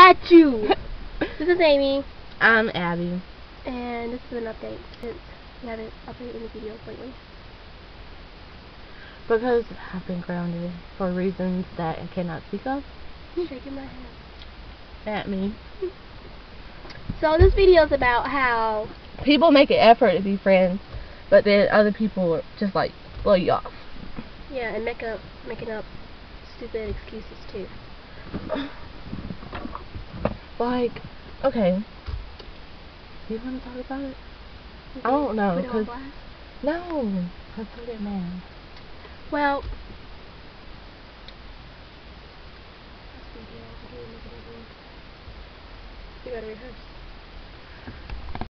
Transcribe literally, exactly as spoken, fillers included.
at you. This is Amy. I'm Abby. And this is an update since we haven't updated any videos lately. Because I've been grounded for reasons that I cannot speak of. Shaking my head. At me. So this video is about how people make an effort to be friends, but then other people just like blow you off. Yeah, and make up, making up stupid excuses too. Like, okay. Do you want to talk about it? I don't know, Put it on cause blast? no, cause I get mad. Well, we gotta rehearse.